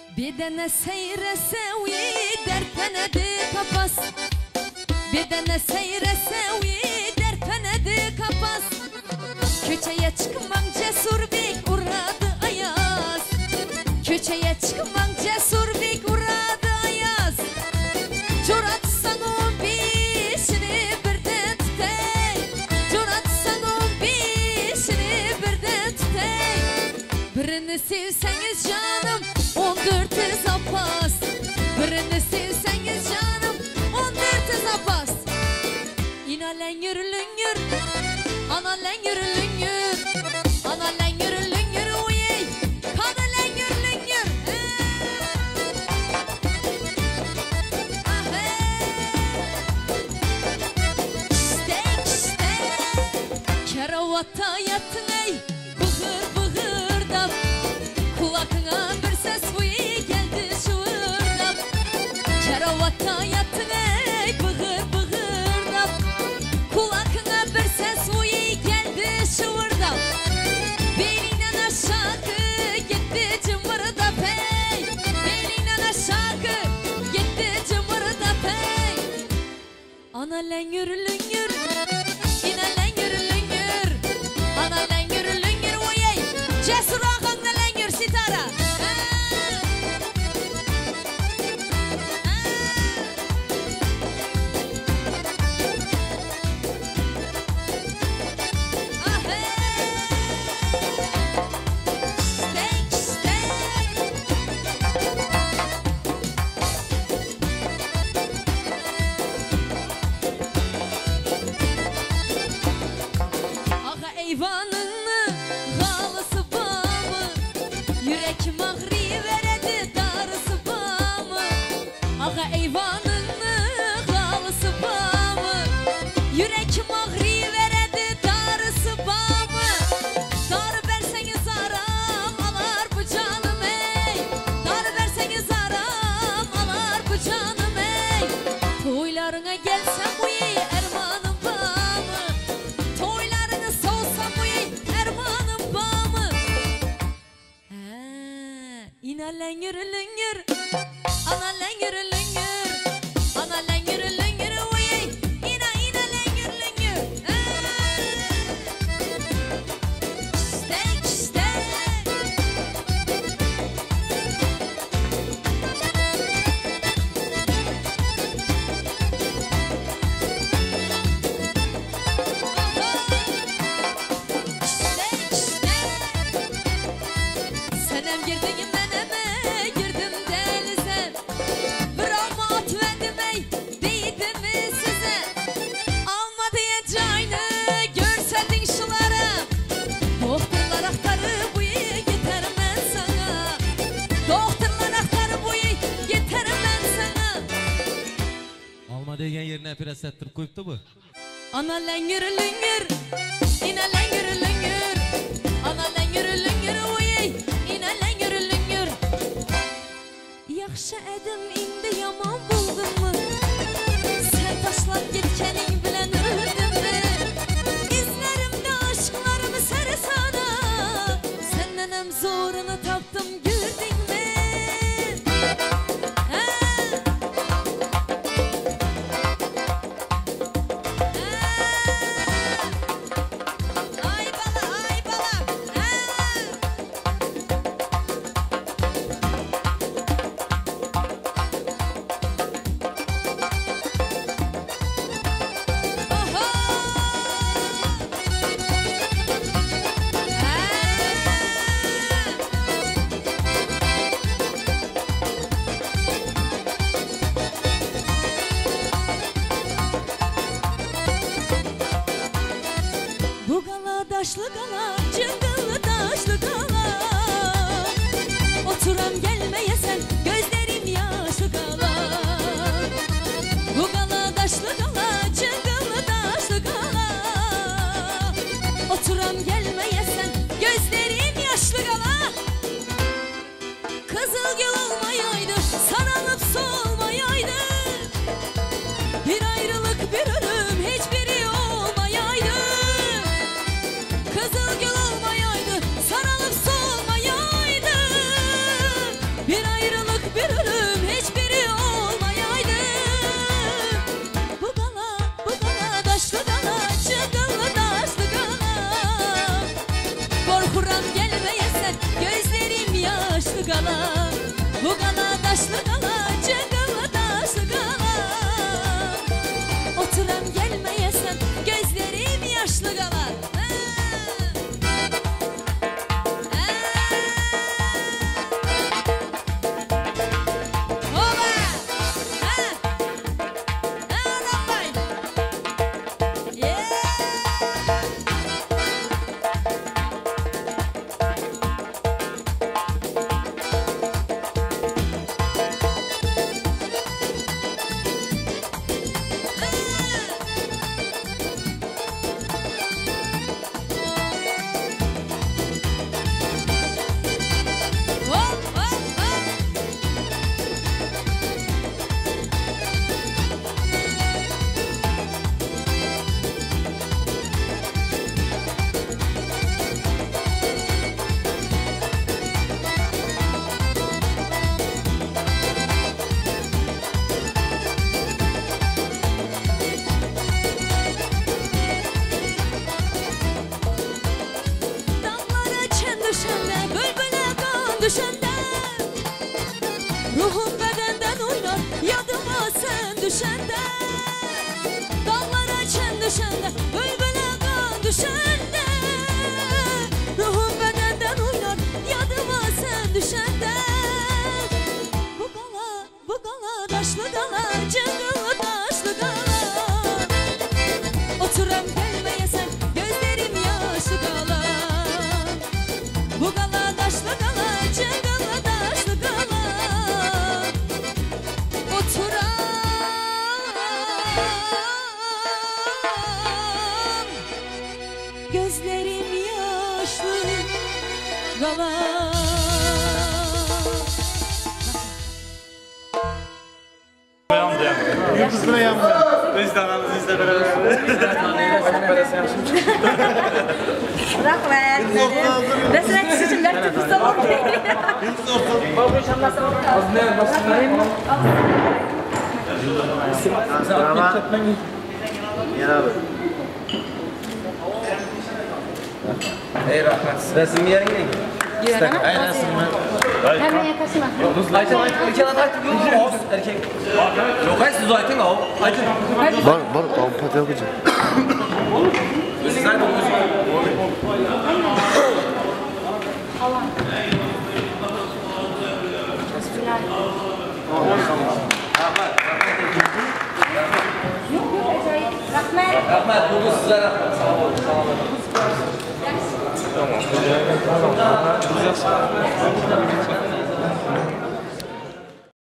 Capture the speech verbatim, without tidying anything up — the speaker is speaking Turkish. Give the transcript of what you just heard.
Bedene seyresevi dertlenedi kapas. Bedene seyresevi dertlenedi kapas. Köçeye çıkmam cesur bek uğradı ayaz. Köçeye çıkmam cesur bek uğradı ayaz. Çoratsan on beşini birden tutay. Çoratsan on beşini birden tutay. Birini sevseniz canım on dörtü zapas. Birini sevseniz canım on dörtü zapas. İna lengür lengür, ana lengür lengür, ana lengür lengür uyey, kana lengür lengür. İstek istek, keravatta yatın ey, bıgır bıgırdam. Kulakına bir ses uyey geldi şıvırdam. Keravatta yatın ey, bıgır bıgırdam. Kulakına bir ses uyey geldi şıvırdam. Belinden aşağı gitti cımbırda pey. Belinden aşağı gitti cımbırda pey. Ana lengür lengür, ina lengür lengür, ana lengür lengür uyey. Cesur ağamda lengür sitara. Eyvanını halısı bağımı, yürek mağri veredi darısı bağımı. Ağa eyvanını halısı bağımı, yürek mağri veredi darısı bağımı. Dar verseniz aram alar bu canım ey. Dar verseniz aram alar bu canım ey. Toylarına gelsem bu iyi ermanım bağımı. Toylarını soğusam bu iyi ermanım bağımı. İna lengür lengür, ana lengür lengür, ana lengür lengür uyey. İna ina lengür lengür. İstek istek. Senem girdin meneme, girdim denize. Bir alma at verdim ey, değdim mi size? Alma diyeceğini görsedin şuları. Doktorlar aktarı bu iyi yeterim ben sana. Doktorlar aktarı bu iyi yeterim ben sana. Alma degen yerine biraz ettirip koyuptu bu. Ana lengür lengür, ina lengür lengür, ana lengür lengür uyey, ina lengür lengür. Yaxşı edim indi yaman buldun mu? Sen taşlap gitkenin bilen öldün mü? İzlerimde aşklarımı sarı sana. Senden hem zorunu taptım gördün mü? Ay bala ay bala. Bir ayrılık bir ölüm hiçbiri olmayaydı. Bu gala bu gala daşlı gala çıkılı daşlı gala. Korkuram gelmeyesen gözlerim yaşlı gala. Bu gala daşlı gala çıkılı daşlı gala. Oturam gelmeyesen gözlerim yaşlı gala. Düşende ruhum bedenden oynar yadıma sen düşende. Dallara çen düşende bülbüle kan düşende. Ruhum bedenden oynar yadıma sen düşende. Bu gala bu gala taşlı gala cıngılı taşlı gala. Oturam gelmeyesen gözlerim yaşlı gala. Bu gala taşlı gala çıkılı taşlı gala. Oturam gözlerim yaşlı gala. Yıldızına yanmıyor. Biz de anamızı izle beraber. Bırak ver. Resmen sizin dertli kısa oldu. Yıldız olsun. Merhaba. Gel abi. Ey rahmet. Resim yerine gir. Yürüyemem. Aynen sınma. Hemen yaklaşma. Ayten erkek ayten yok mu? Oğuz erkek. Yok hayır siz ayten o. Ayten. Var var kampat yapacağım. Siz ayten o. Allah. Bismillah. Yok yok acayip. Rahmet. Rahmet bunu size rahmet. Sağ olun. Sağ olun. Tamam.